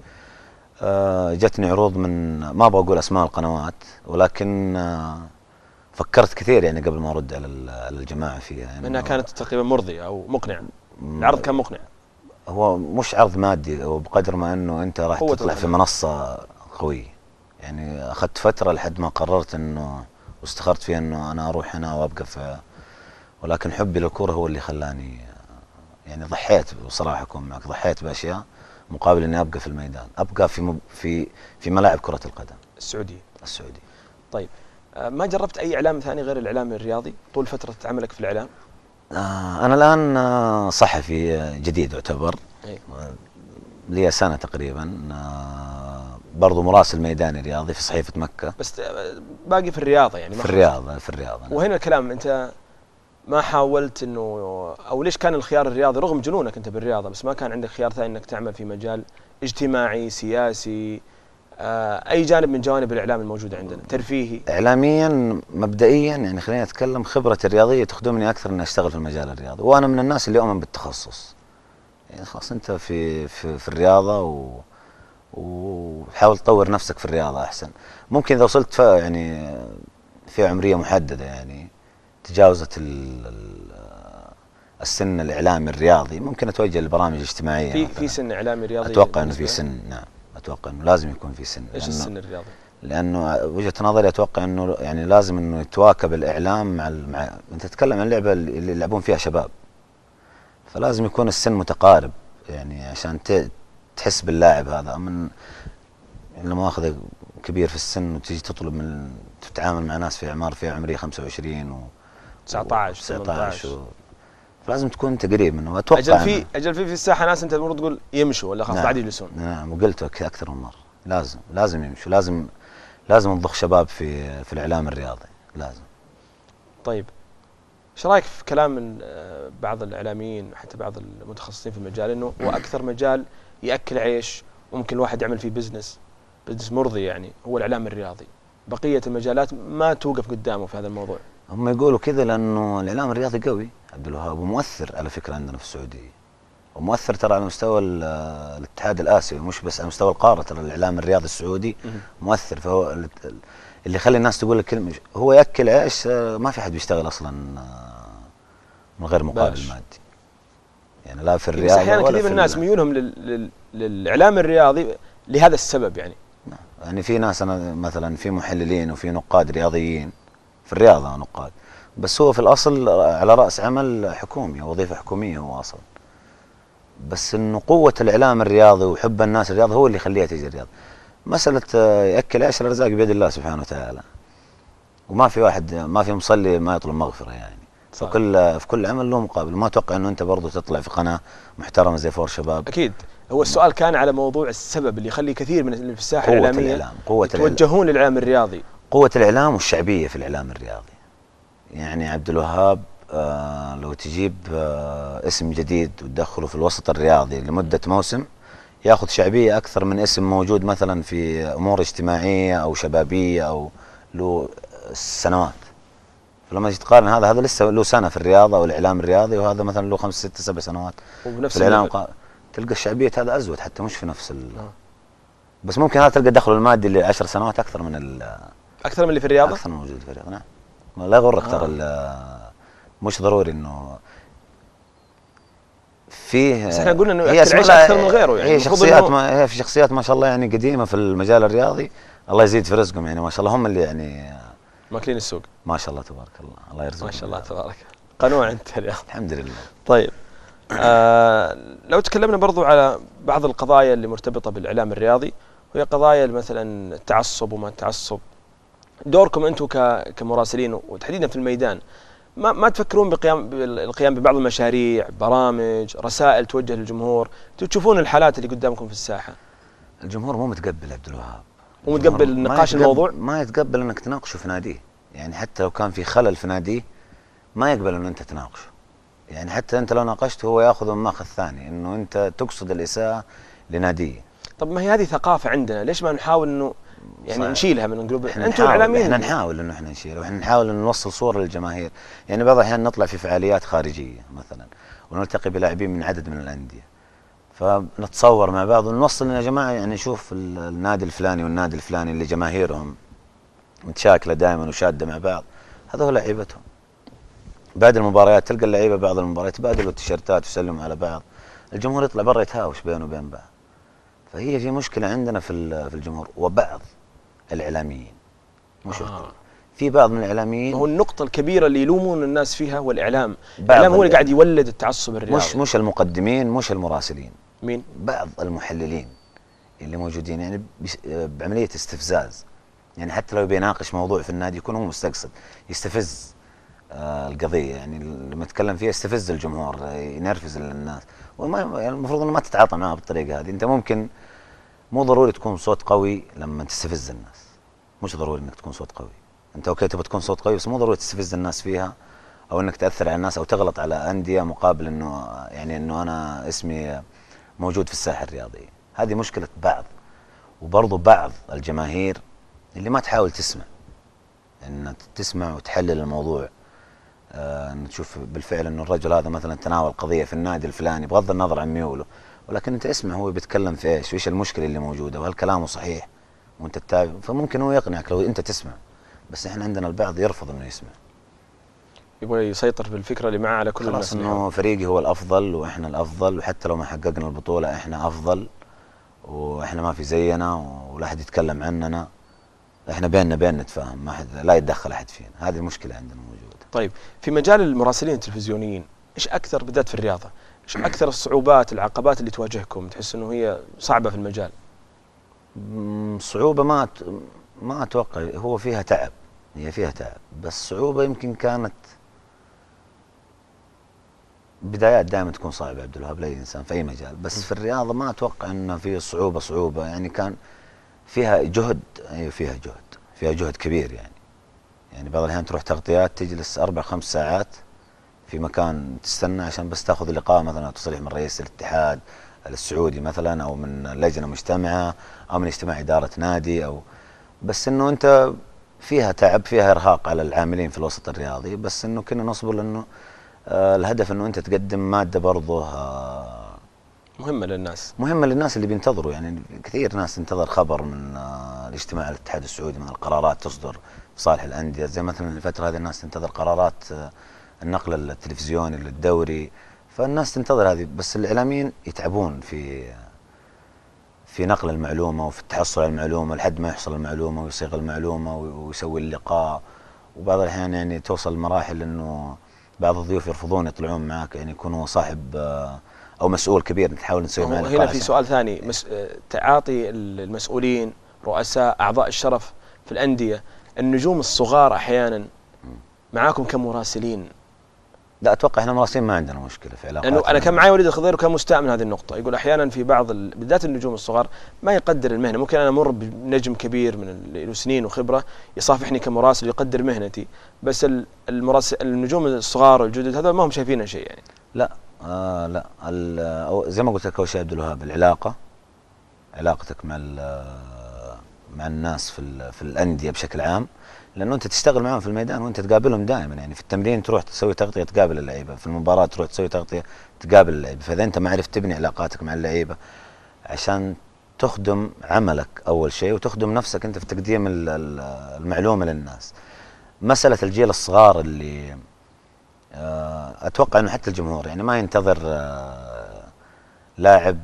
Speaker 3: جتني عروض من ما ابغى اقول اسماء القنوات، ولكن فكرت كثير يعني قبل ما ارد على الجماعه فيها يعني
Speaker 2: انها كانت تقريبا مرضيه او مقنعه. العرض كان مقنع،
Speaker 3: هو مش عرض مادي، هو بقدر ما انه انت راح تطلع في منصه قويه. يعني اخذت فتره لحد ما قررت انه واستخرت فيها انه انا اروح هنا وابقى في، ولكن حبي للكوره هو اللي خلاني يعني ضحيت بصراحه اكون معك، ضحيت باشياء مقابل اني ابقى في الميدان، ابقى في ملاعب كره القدم
Speaker 2: السعوديه.
Speaker 3: طيب
Speaker 2: ما جربت اي اعلام ثاني غير الاعلام الرياضي طول فتره عملك في الاعلام؟
Speaker 3: انا الان صحفي جديد يعتبر، لي سنه تقريبا، برضو مراسل ميداني رياضي في صحيفه مكه،
Speaker 2: بس باقي في الرياضه يعني
Speaker 3: في الرياضه
Speaker 2: وهنا الكلام، انت ما حاولت انه او ليش كان الخيار الرياضي رغم جنونك انت بالرياضه، بس ما كان عندك خيار ثاني انك تعمل في مجال اجتماعي سياسي، اي جانب من جوانب الاعلام الموجوده عندنا ترفيهي؟
Speaker 3: اعلاميا مبدئيا يعني خلينا نتكلم، خبرتي الرياضيه تخدمني اكثر اني اشتغل في المجال الرياضي، وانا من الناس اللي اؤمن بالتخصص. يعني خلاص انت في الرياضه وحاول تطور نفسك في الرياضه احسن. ممكن اذا وصلت يعني في عمريه محدده يعني تجاوزت السن الاعلامي الرياضي، ممكن اتوجه للبرامج الاجتماعيه.
Speaker 2: في سن اعلامي رياضي؟
Speaker 3: اتوقع انه في سن، نعم اتوقع انه لازم يكون في سن.
Speaker 2: ايش السن الرياضي؟
Speaker 3: لانه وجهه نظري اتوقع انه يعني لازم انه يتواكب الاعلام مع انت تتكلم عن اللعبه اللي يلعبون فيها شباب، فلازم يكون السن متقارب يعني عشان تحس باللاعب هذا. من لما اخذ كبير في السن وتيجي تطلب من تتعامل مع ناس في اعمار فيها عمريه 25 و
Speaker 2: 19 18
Speaker 3: فلازم تكون انت قريب منه. اتوقع
Speaker 2: اجل في الساحه ناس انت المفروض تقول يمشوا ولا خلاص بعد يجلسون.
Speaker 3: نعم وقلت اكثر من مره لازم يمشوا، لازم نضخ شباب في الاعلام الرياضي لازم.
Speaker 2: طيب ايش رايك في كلام بعض الاعلاميين حتى بعض المتخصصين في المجال انه هو اكثر مجال ياكل عيش وممكن الواحد يعمل فيه بزنس مرضي يعني هو الاعلام الرياضي، بقيه المجالات ما توقف قدامه في هذا الموضوع؟
Speaker 3: هم يقولوا كذا لانه الاعلام الرياضي قوي عبد الوهاب ومؤثر على فكره عندنا في السعوديه، ومؤثر ترى على مستوى الاتحاد الاسيوي مش بس على مستوى القاره، ترى الاعلام الرياضي السعودي مؤثر. فهو اللي يخلي الناس تقول لك كلمه هو ياكل عيش، ما في حد بيشتغل اصلا من غير مقابل مادي يعني، لا في الرياضه.
Speaker 2: احيانا كثير من الناس ميولهم للاعلام الرياضي لهذا السبب
Speaker 3: يعني في ناس انا مثلا في محللين وفي نقاد رياضيين في الرياضه نقاد، بس هو في الاصل على راس عمل حكومي او وظيفه حكوميه هو اصلا، بس انه قوه الاعلام الرياضي وحب الناس الرياضه هو اللي يخليها تجي الرياضه. مساله ياكل عيش، الارزاق بيد الله سبحانه وتعالى، وما في واحد ما في مصلي ما يطلب مغفره يعني. في كل عمل له مقابل، ما اتوقع انه انت برضه تطلع في قناه محترمه زي فور شباب.
Speaker 2: اكيد هو السؤال كان على موضوع السبب اللي يخلي كثير من اللي في الساحه الاعلاميه يتوجهون للاعلام الرياضي.
Speaker 3: قوه الاعلام والشعبيه في الاعلام الرياضي. يعني عبد الوهاب لو تجيب اسم جديد وتدخله في الوسط الرياضي لمده موسم ياخذ شعبيه اكثر من اسم موجود مثلا في امور اجتماعيه او شبابيه او له سنوات. فلما تجي تقارن هذا لسه له سنه في الرياضه والاعلام الرياضي، وهذا مثلا له 5 6 7 سنوات
Speaker 2: وبنفس
Speaker 3: في الاعلام تلقى الشعبيه هذا ازود حتى مش في نفس بس ممكن هذا تلقى دخله المادي اللي 10 سنوات اكثر من
Speaker 2: اكثر من اللي في الرياضه؟
Speaker 3: اكثر من موجود في الرياضه. نعم لا يغرك ترى مش ضروري انه فيه.
Speaker 2: بس احنا قلنا انه العيش اكثر من غيره يعني.
Speaker 3: هي شخصيات هي في شخصيات ما شاء الله يعني قديمه في المجال الرياضي، الله يزيد في رزقهم يعني ما شاء الله، هم اللي يعني
Speaker 2: ماكلين السوق ما
Speaker 3: شاء الله تبارك الله، الله يرزقهم
Speaker 2: ما شاء الله تبارك. قنوع انت اليوم.
Speaker 3: الحمد لله.
Speaker 2: طيب لو تكلمنا برضو على بعض القضايا اللي مرتبطه بالاعلام الرياضي، وهي قضايا مثلا التعصب وما التعصب، دوركم انتم كمراسلين وتحديدا في الميدان، ما تفكرون بالقيام ببعض المشاريع، برامج، رسائل توجه للجمهور؟ تشوفون الحالات اللي قدامكم في الساحه.
Speaker 3: الجمهور مو متقبل عبد الوهاب،
Speaker 2: مو متقبل نقاش الموضوع،
Speaker 3: ما يتقبل انك تناقشه في ناديه، يعني حتى لو كان في خلل في ناديه ما يقبل ان انت تناقشه، يعني حتى انت لو ناقشته هو ياخذ من ماخذ ثاني، انه انت تقصد الاساءه لناديه.
Speaker 2: طب ما هي هذه ثقافه عندنا، ليش ما نحاول انه يعني نشيلها من قلوب
Speaker 3: انتم الاعلاميين؟ احنا نحاول انه احنا نشيلها، واحنا نحاول انه نوصل صوره للجماهير، يعني بعض الاحيان نطلع في فعاليات خارجيه مثلا ونلتقي بلاعبين من عدد من الانديه، فنتصور مع بعض ونوصل يا جماعه يعني نشوف النادي الفلاني والنادي الفلاني اللي جماهيرهم متشاكله دائما وشاده مع بعض، هذول لعيبتهم. بعد المباريات تلقى اللعيبه بعض المباريات يبادلوا التيشيرتات ويسلموا على بعض، الجمهور يطلع برا يتهاوش بينه وبين بعض. فهي في مشكله عندنا في الجمهور وبعض الاعلاميين، مش في بعض من الاعلاميين.
Speaker 2: هو النقطه الكبيره اللي يلومون الناس فيها هو الاعلام، الاعلام هو اللي قاعد يولد التعصب الرياضي،
Speaker 3: مش المقدمين، مش المراسلين.
Speaker 2: مين؟
Speaker 3: بعض المحللين اللي موجودين يعني بعمليه استفزاز، يعني حتى لو بيناقش موضوع في النادي يكون هو مستقصد يستفز القضيه، يعني لما يتكلم فيها يستفز الجمهور، ينرفز الناس، وما يعني المفروض انه ما تتعاطى معه بالطريقه هذه. انت ممكن مو ضروري تكون صوت قوي لما تستفز الناس، مش ضروري انك تكون صوت قوي، انت اوكي تبغى تكون صوت قوي بس مو ضروري تستفز الناس فيها، او انك تاثر على الناس او تغلط على انديه مقابل انه يعني انه انا اسمي موجود في الساحه الرياضيه. هذه مشكله بعض، وبرضه بعض الجماهير اللي ما تحاول تسمع، ان تسمع وتحلل الموضوع، نشوف بالفعل انه الرجل هذا مثلا تناول قضيه في النادي الفلاني بغض النظر عن ميوله، ولكن انت اسمع هو بيتكلم في ايش، وايش المشكله اللي موجوده، وهل كلامه صحيح وانت تتابع، فممكن هو يقنعك لو انت تسمع. بس احنا عندنا البعض يرفض انه يسمع،
Speaker 2: يبغى يسيطر بالفكره اللي معه على كل الناس،
Speaker 3: انه فريقي هو الافضل واحنا الافضل، وحتى لو ما حققنا البطوله احنا افضل واحنا ما في زينا ولا احد يتكلم عننا، احنا بيننا نتفاهم، ما حد لا يتدخل احد فينا. هذه المشكله عندنا موجوده.
Speaker 2: طيب في مجال المراسلين التلفزيونيين، ايش اكثر بالذات في الرياضه، ايش اكثر الصعوبات العقبات اللي تواجهكم تحس انه هي صعبه في المجال؟
Speaker 3: صعوبه ما اتوقع، هو فيها تعب، هي فيها تعب، بس صعوبه يمكن كانت بدايات دائما تكون صعبه عبد الوهاب لاي انسان في اي مجال، بس في الرياضه ما اتوقع انه في صعوبه يعني كان فيها جهد، ايوه فيها جهد كبير يعني بعض الاحيان تروح تغطيات تجلس 4-5 ساعات في مكان تستنى عشان بس تاخذ لقاء مثلا تصريح من رئيس الاتحاد السعودي مثلا، او من لجنه مجتمعه، او من اجتماع اداره نادي، او بس انه انت فيها تعب، فيها ارهاق على العاملين في الوسط الرياضي، بس انه كنا نصبر لانه الهدف انه انت تقدم ماده برضه
Speaker 2: مهمه
Speaker 3: للناس اللي بينتظروا، يعني كثير ناس تنتظر خبر من الاجتماع الاتحاد السعودي، من القرارات تصدر في صالح الانديه، زي مثلا الفتره هذه الناس تنتظر قرارات النقل التلفزيوني للدوري، فالناس تنتظر هذه، بس الاعلاميين يتعبون في نقل المعلومه وفي التحصل على المعلومه لحد ما يحصل المعلومه ويصيغ المعلومه ويسوي اللقاء، وبعض الاحيان يعني توصل لمراحل انه بعض الضيوف يرفضون يطلعون معك، يعني يكون هو صاحب او مسؤول كبير تحاول نسوي معه لقاء.
Speaker 2: هنا في سؤال ثاني، تعاطي المسؤولين، رؤساء، اعضاء الشرف في الانديه، النجوم الصغار احيانا معاكم كمراسلين؟
Speaker 3: لا اتوقع احنا مراسلين ما عندنا مشكله في علاقات،
Speaker 2: لانه انا كان معي وليد الخضير وكان مستاء من هذه النقطه، يقول احيانا في بعض بالذات النجوم الصغار ما يقدر المهنه، ممكن انا امر بنجم كبير من له سنين وخبره يصافحني كمراسل يقدر مهنتي، بس النجوم الصغار والجدد هذول ما هم شايفين شيء يعني.
Speaker 3: لا زي ما قلت لك اول شيء عبد الوهاب، علاقتك مع الناس في الانديه بشكل عام، لانه انت تشتغل معهم في الميدان وانت تقابلهم دائما. يعني في التمرين تروح تسوي تغطيه تقابل اللعيبه، في المباراه تروح تسوي تغطيه تقابل اللعيبه. فاذا انت ما عرفت تبني علاقاتك مع اللعيبه عشان تخدم عملك اول شيء وتخدم نفسك انت في تقديم المعلومه للناس. مساله الجيل الصغار اللي اتوقع انه حتى الجمهور يعني ما ينتظر لاعب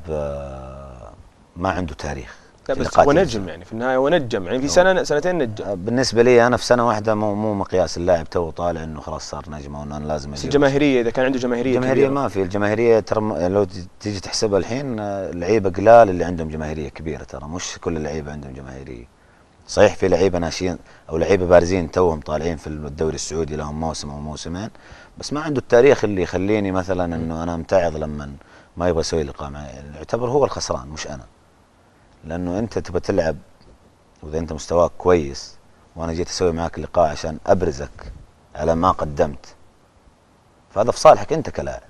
Speaker 3: ما عنده تاريخ.
Speaker 2: لا بس هو نجم يعني في النهايه، هو نجم يعني في سنه سنتين نجم.
Speaker 3: بالنسبه لي انا في سنه واحده مو مقياس اللاعب تو طالع انه خلاص صار نجم او انه انا لازم.
Speaker 2: بس الجماهيريه اذا كان عنده جماهيريه
Speaker 3: كبيرة ما في الجماهيريه ترى لو تيجي تحسبها الحين لعيبه قلال اللي عندهم جماهيريه كبيره، ترى مش كل اللعيبه عندهم جماهيريه. صحيح في لعيبه ناشئين او لعيبه بارزين توهم طالعين في الدوري السعودي لهم موسم او موسمين، بس ما عنده التاريخ اللي يخليني مثلا انه انا امتعض لما ما يبغى يسوي لقاء معي. يعتبر هو الخسران مش انا، لانه انت تبغى تلعب واذا انت مستواك كويس وانا جيت اسوي معاك لقاء عشان ابرزك على ما قدمت، فهذا في صالحك انت كلاعب.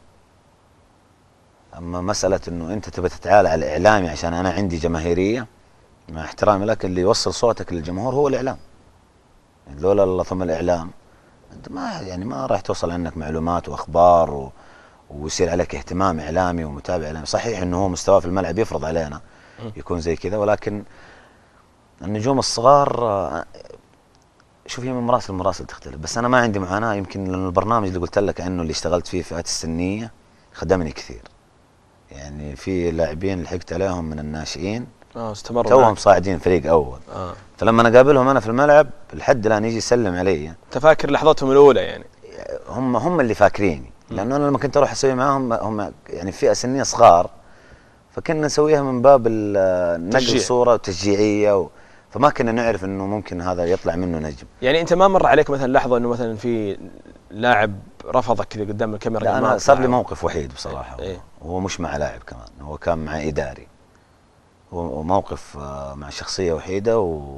Speaker 3: اما مساله انه انت تبغى تتعالى على اعلامي عشان انا عندي جماهيريه، مع احترامي لك اللي يوصل صوتك للجمهور هو الاعلام. يعني لولا الله ثم الاعلام انت ما راح توصل عنك معلومات واخبار ويصير عليك اهتمام اعلامي ومتابع اعلامي. صحيح انه هو مستواه في الملعب يفرض علينا يكون زي كذا، ولكن النجوم الصغار شوف هي من مراسل لمراسل تختلف. بس انا ما عندي معاناه، يمكن لان البرنامج اللي قلت لك عنه اللي اشتغلت فيه فئات السنيه خدمني كثير. يعني في لاعبين لحقت عليهم من الناشئين
Speaker 2: استمروا
Speaker 3: توهم صاعدين فريق اول. فلما انا اقابلهم انا في الملعب لحد الان يجي يسلم علي.
Speaker 2: انت فاكر لحظتهم الاولى يعني؟
Speaker 3: هم اللي فاكريني، لانه انا لما كنت اروح اسوي معاهم هم يعني فئه سنيه صغار، فكنا نسويها من باب نقل صوره وتشجيعيه فما كنا نعرف انه ممكن هذا يطلع منه نجم.
Speaker 2: يعني انت ما مر عليك مثلا لحظه انه مثلا في لاعب رفضك كذا قدام الكاميرا؟
Speaker 3: لا انا صار لي موقف وحيد بصراحه.
Speaker 2: إيه؟
Speaker 3: هو مش مع لاعب كمان، هو كان مع اداري. هو موقف مع شخصيه وحيده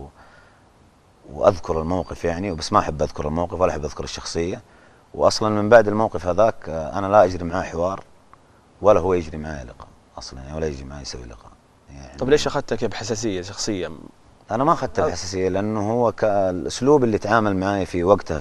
Speaker 3: واذكر الموقف يعني، بس ما احب اذكر الموقف ولا احب اذكر الشخصيه. واصلا من بعد الموقف هذاك انا لا اجري معاه حوار ولا هو يجري معي لقاء اصلا يعني، ولا يجي معي يسوي لقاء يعني.
Speaker 2: طب ليش اخذتك بحساسيه شخصيه؟
Speaker 3: انا ما اخذت بحساسيه لانه هو الاسلوب اللي تعامل معي في وقتها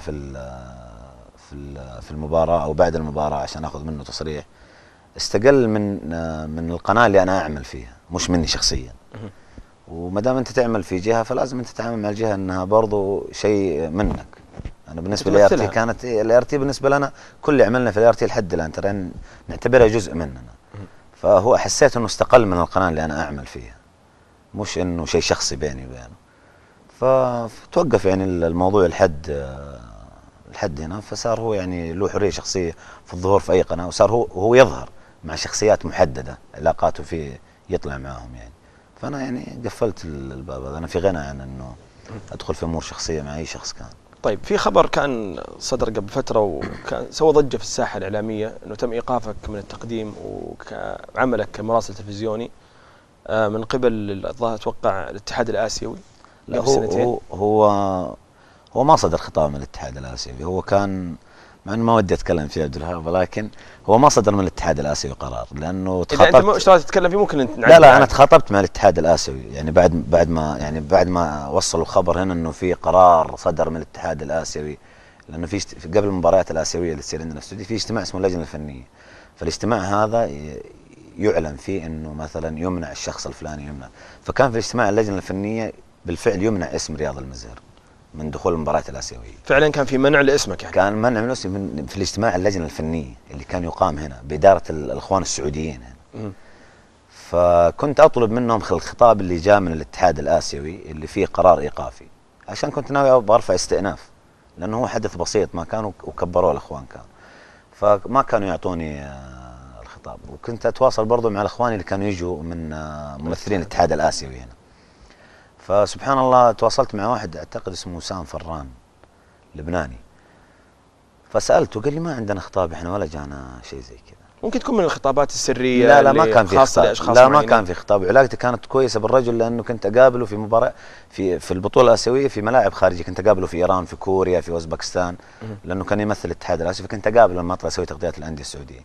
Speaker 3: في المباراه او بعد المباراه عشان اخذ منه تصريح، استقل من القناه اللي انا اعمل فيها مش مني شخصيا. وما دام انت تعمل في جهه فلازم انت تتعامل مع الجهه انها برضو شيء منك. انا بالنسبه لي ار تي كانت الار تي بالنسبه لنا كل اللي عملنا في الار تي لحد الان ترى نعتبرها جزء مننا. فهو حسيت انه استقل من القناه اللي انا اعمل فيها، مش انه شيء شخصي بيني وبينه. فتوقف يعني الموضوع لحد هنا، فصار هو يعني له حريه شخصيه في الظهور في اي قناه، وصار هو يظهر مع شخصيات محدده علاقاته في يطلع معهم يعني. فانا يعني قفلت الباب هذا، انا في غنى عن انه ادخل في امور شخصيه مع اي شخص كان.
Speaker 2: طيب في خبر كان صدر قبل فتره وكان سوى ضجه في الساحه الاعلاميه، انه تم ايقافك من التقديم وعملك كمراسل تلفزيوني من قبل اتوقع الاتحاد الاسيوي.
Speaker 3: لا هو ما صدر خطاب من الاتحاد الاسيوي. هو كان، مع انه ما ودي اتكلم فيه عبد الوهاب، ولكن هو ما صدر من الاتحاد الاسيوي قرار، لانه
Speaker 2: اذا انت مش راضي تتكلم فيه ممكن
Speaker 3: لا انا تخاطبت مع الاتحاد الاسيوي يعني بعد ما وصلوا الخبر هنا انه في قرار صدر من الاتحاد الاسيوي، لانه في قبل المباريات الاسيويه اللي تصير عندنا في السعوديه في اجتماع اسمه اللجنه الفنيه. فالاجتماع هذا يعلن فيه انه مثلا يمنع الشخص الفلاني يمنع. فكان في الاجتماع اللجنه الفنيه بالفعل يمنع اسم رياض المزهر من دخول المباريات الاسيويه.
Speaker 2: فعلا كان في منع لاسمك يعني؟
Speaker 3: كان منع من اسمي في الاجتماع اللجنه الفنيه اللي كان يقام هنا باداره الاخوان السعوديين هنا. فكنت اطلب منهم الخطاب اللي جاء من الاتحاد الاسيوي اللي فيه قرار ايقافي، عشان كنت ناوي برفع استئناف، لانه هو حدث بسيط ما كانوا وكبروه الاخوان كانوا، فما كانوا يعطوني الخطاب. وكنت اتواصل برضو مع الاخوان اللي كانوا يجوا من ممثلين الاتحاد الاسيوي هنا. فسبحان الله تواصلت مع واحد اعتقد اسمه وسام فران لبناني، فسالته قال لي ما عندنا خطاب احنا ولا جانا شيء زي كذا.
Speaker 2: ممكن تكون من الخطابات السريه.
Speaker 3: لا ما كان في خطاب.
Speaker 2: لا
Speaker 3: ما كان في خطاب. علاقتي كانت كويسه بالرجل، لانه كنت اقابله في مباراه في البطوله الاسيويه في ملاعب خارجيه. كنت اقابله في ايران، في كوريا، في اوزبكستان، لانه كان يمثل الاتحاد الاسيوي، فكنت اقابله لما اطلع اسوي تغطيات الانديه السعوديه.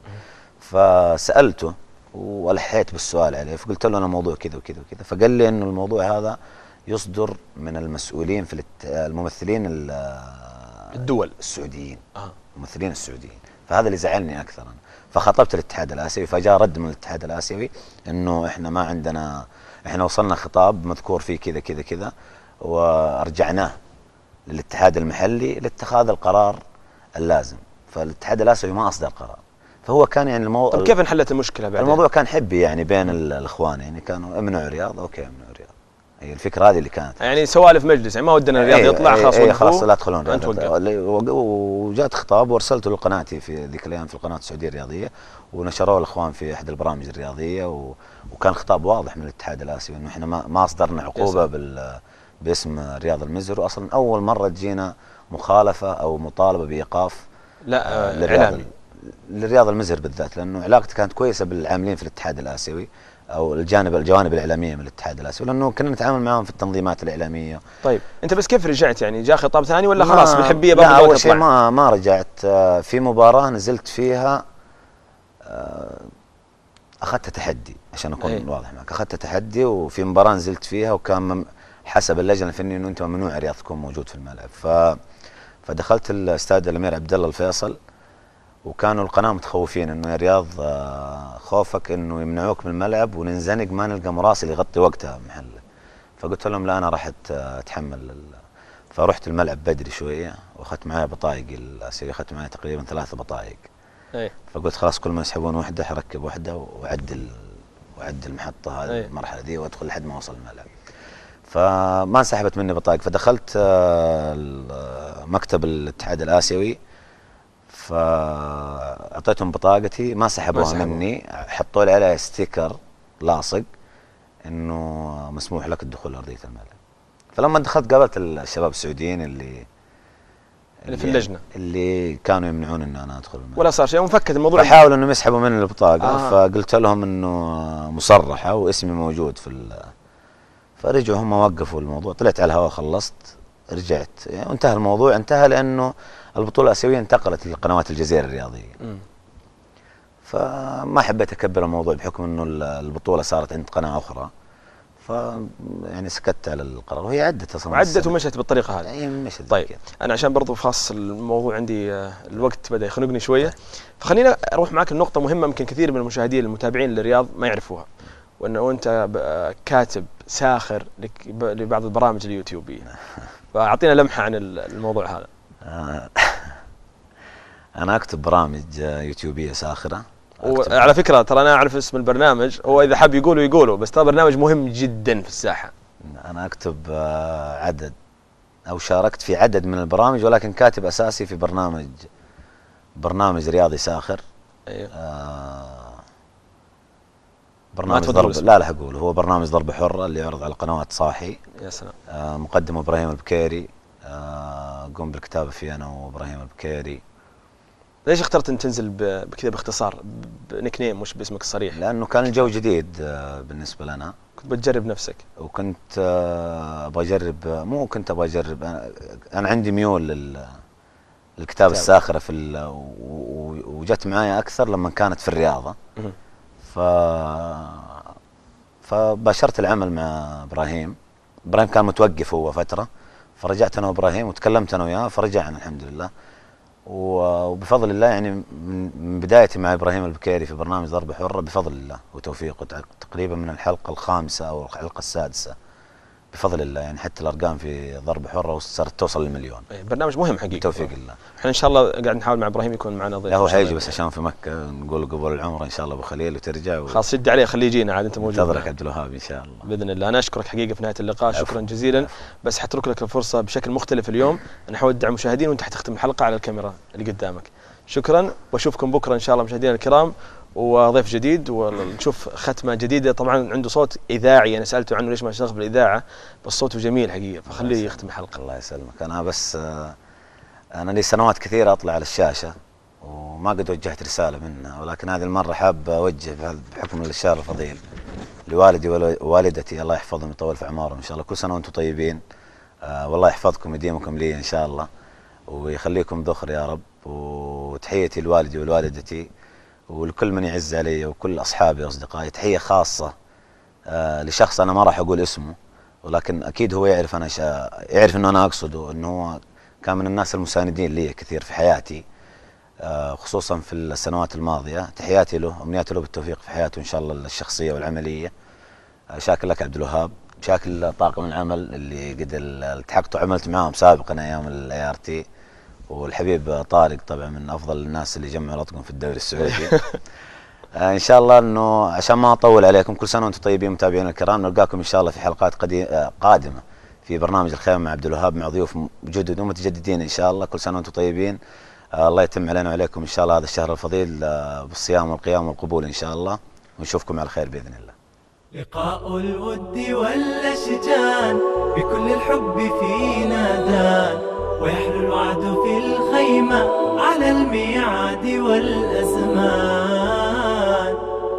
Speaker 3: فسالته والحيت بالسؤال عليه، فقلت له انا موضوع كذا وكذا وكذا، فقال لي انه الموضوع هذا يصدر من المسؤولين في الممثلين
Speaker 2: الدول
Speaker 3: السعوديين. الممثلين السعوديين، فهذا اللي زعلني اكثر. أنا فخطبت الاتحاد الاسيوي، فجاء رد من الاتحاد الاسيوي انه احنا ما عندنا، احنا وصلنا خطاب مذكور فيه كذا كذا كذا، وارجعناه للاتحاد المحلي لاتخاذ القرار اللازم. فالاتحاد الاسيوي ما اصدر قرار، فهو كان يعني
Speaker 2: طب كيف انحلت المشكله بعدين؟
Speaker 3: الموضوع كان حبي يعني بين الاخوان، يعني كانوا امنعوا رياض، اوكي امنعوا رياض، هي الفكره هذه اللي كانت
Speaker 2: يعني سوالف مجلس، يعني ما ودنا الرياض يطلع خلاص.
Speaker 3: خلاص لا تدخلون وجات خطاب وارسلته لقناتي في ذيك الايام في القناه السعوديه الرياضيه، ونشروه الاخوان في احد البرامج الرياضيه، وكان خطاب واضح من الاتحاد الاسيوي انه احنا ما اصدرنا عقوبه باسم رياض المزر، واصلا اول مره تجينا مخالفه او مطالبه بايقاف للرياض المزر بالذات، لانه علاقتي كانت كويسه بالعاملين في الاتحاد الاسيوي او الجوانب الاعلاميه من الاتحاد الاسيوي، لانه كنا نتعامل معهم في التنظيمات الاعلاميه.
Speaker 2: طيب انت بس كيف رجعت؟ يعني جاء خطاب ثاني ولا خلاص بالحبيه
Speaker 3: لا اول شيء ما رجعت. في مباراه نزلت فيها اخذت تحدي عشان اكون واضح معك، اخذت تحدي، وفي مباراه نزلت فيها وكان حسب اللجنه الفنيه انه انت ممنوع رياض تكون موجود في الملعب. فدخلت الاستاد الامير عبد الله الفيصل، وكانوا القناه متخوفين انه يا رياض خوفك انه يمنعوك من الملعب وننزنق ما نلقى مراسل يغطي وقتها محله. فقلت لهم لا انا راح اتحمل فرحت الملعب بدري شويه، واخذت معي بطايقي الاسيويه، اخذت معي تقريبا 3 بطايق. فقلت خلاص كل ما يسحبون وحده حركب وحده واعدل المحطه هذه المرحله دي وادخل لحد ما اوصل الملعب. فما انسحبت مني بطايق، فدخلت مكتب الاتحاد الاسيوي، فاعطيتهم بطاقتي ما سحبوها مني، حطوا لي عليها ستيكر لاصق انه مسموح لك الدخول ارضيه الملعب. فلما دخلت قابلت الشباب السعوديين اللي
Speaker 2: في اللجنه
Speaker 3: اللي كانوا يمنعون ان انا ادخل الملعب،
Speaker 2: ولا صار شيء ومفكت الموضوع.
Speaker 3: فحاولوا انهم يسحبوا مني البطاقه. فقلت لهم انه مصرحه واسمي موجود فرجعوا هم وقفوا الموضوع، طلعت على الهواء خلصت رجعت، يعني انتهى الموضوع. انتهى لانه البطوله الاسيويه انتقلت لقنوات الجزيره الرياضيه. فما حبيت اكبر الموضوع بحكم انه البطوله صارت عند قناه اخرى، يعني سكت على القرار، وهي عدت اصلا
Speaker 2: وعدت ومشت بالطريقه هذه.
Speaker 3: هي مشت.
Speaker 2: طيب انا عشان برضو خاص الموضوع عندي الوقت بدا يخنقني شويه، فخلينا اروح معك لنقطه مهمه يمكن كثير من المشاهدين المتابعين للرياض ما يعرفوها، وانه انت كاتب ساخر لبعض البرامج اليوتيوبيه. فاعطينا لمحه عن الموضوع هذا.
Speaker 3: انا اكتب برامج يوتيوبيه ساخره.
Speaker 2: وعلى فكره ترى انا اعرف اسم البرنامج، هو اذا حب يقولوا بس ترى برنامج مهم جدا في الساحه.
Speaker 3: انا اكتب عدد او شاركت في عدد من البرامج، ولكن كاتب اساسي في برنامج رياضي ساخر.
Speaker 2: ايوه.
Speaker 3: برنامج ضرب، لا حقول، هو برنامج ضربة حرة اللي يعرض على قنوات صاحي.
Speaker 2: يا سلام.
Speaker 3: مقدمه ابراهيم البكيري، قم بالكتابة فيه انا وابراهيم البكيري.
Speaker 2: ليش اخترت ان تنزل بكذا باختصار بنيك نيم مش باسمك الصريح؟
Speaker 3: لانه كان الجو جديد بالنسبة لنا.
Speaker 2: كنت بتجرب نفسك؟
Speaker 3: وكنت ابغى اجرب، مو كنت ابغى اجرب، انا عندي ميول للكتابة الساخرة وجت معايا اكثر لما كانت في الرياضة. فباشرت العمل مع ابراهيم كان متوقف هو فترة، فرجعت انا وابراهيم وتكلمت انا وياه فرجعنا الحمد لله. وبفضل الله يعني من بدايتي مع ابراهيم البكيري في برنامج ضربة حرة بفضل الله وتوفيقه، تقريبا من الحلقة الخامسة او الحلقة السادسة بفضل الله، يعني حتى الارقام في ضربة حرة وصارت توصل للمليون.
Speaker 2: برنامج مهم حقيقي
Speaker 3: بتوفيق الله.
Speaker 2: احنا ان شاء الله قاعد نحاول مع ابراهيم يكون معنا ضيف.
Speaker 3: هو حيجي بس عشان في مكة نقول قبول العمره ان شاء الله ابو خليل وترجع
Speaker 2: خلاص شد عليه خليه يجينا عاد، انت موجود.
Speaker 3: انتظرك عبد الوهاب ان شاء الله
Speaker 2: باذن الله. انا اشكرك حقيقه في نهايه اللقاء، شكرا جزيلا. بس حترك لك الفرصه بشكل مختلف اليوم، انا احاول ادعم المشاهدين وانت حتختم الحلقه على الكاميرا اللي قدامك. شكرا واشوفكم بكره ان شاء الله مشاهدينا الكرام وضيف جديد ونشوف ختمه جديده. طبعا عنده صوت اذاعي، انا سالته عنه ليش ما اشتغل بالاذاعه، بس صوته جميل حقيقه، فخليه يختم الحلقه.
Speaker 3: الله يسلمك. انا بس انا لي سنوات كثيره اطلع على الشاشه وما قد وجهت رساله منها، ولكن هذه المره حاب اوجه بحكم الشهر الفضيل لوالدي ووالدتي الله يحفظهم ويطول في اعمارهم ان شاء الله. كل سنه وانتم طيبين. والله يحفظكم ويديمكم لي ان شاء الله ويخليكم ذخر يا رب. وتحيتي لوالدي ووالدتي ولكل من يعز علي وكل اصحابي واصدقائي. تحيه خاصه لشخص انا ما راح اقول اسمه، ولكن اكيد هو يعرف يعرف انه انا اقصده، انه هو كان من الناس المساندين لي كثير في حياتي، خصوصا في السنوات الماضيه. تحياتي له وامنياتي له بالتوفيق في حياته ان شاء الله الشخصيه والعمليه. شاكر لك عبد الوهاب، شاكر طاقم العمل اللي قد التحقت وعملت معاهم سابقا ايام الاي ار تي، والحبيب طارق طبعا من افضل الناس اللي جمعوا رطقم في الدوري السعودي. ان شاء الله انه عشان ما اطول عليكم، كل سنه وانتم طيبين متابعينا الكرام. نلقاكم ان شاء الله في حلقات قادمه في برنامج الخيمه مع عبد الوهاب، مع ضيوف جدد ومتجددين ان شاء الله. كل سنه وانتم طيبين. الله يتم علينا وعليكم ان شاء الله هذا الشهر الفضيل بالصيام والقيام والقبول ان شاء الله، ونشوفكم على خير باذن الله.
Speaker 1: لقاء الود والأشجان بكل الحب في نادان، ويحلو الوعد في الخيمة على الميعاد والأزمان.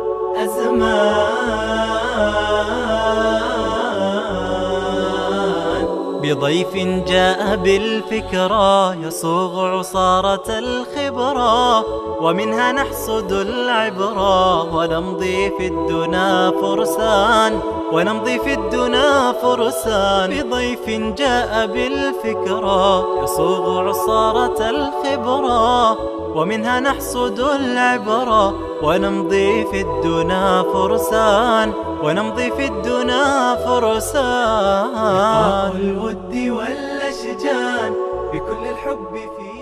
Speaker 1: بضيف جاء بالفكرة يصوغ عصارة الخبرة، ومنها نحصد العبرة ونمضي في الدنا فرسان، ونمضي في الدنا فرسان. بضيف جاء بالفكرة يصوغ عصارة الخبرة، ومنها نحصد العبرة ونمضي في الدنا فرسان، ونمضي في الدنا فرسان. لقاء الود والأشجان بكل الحب فيه.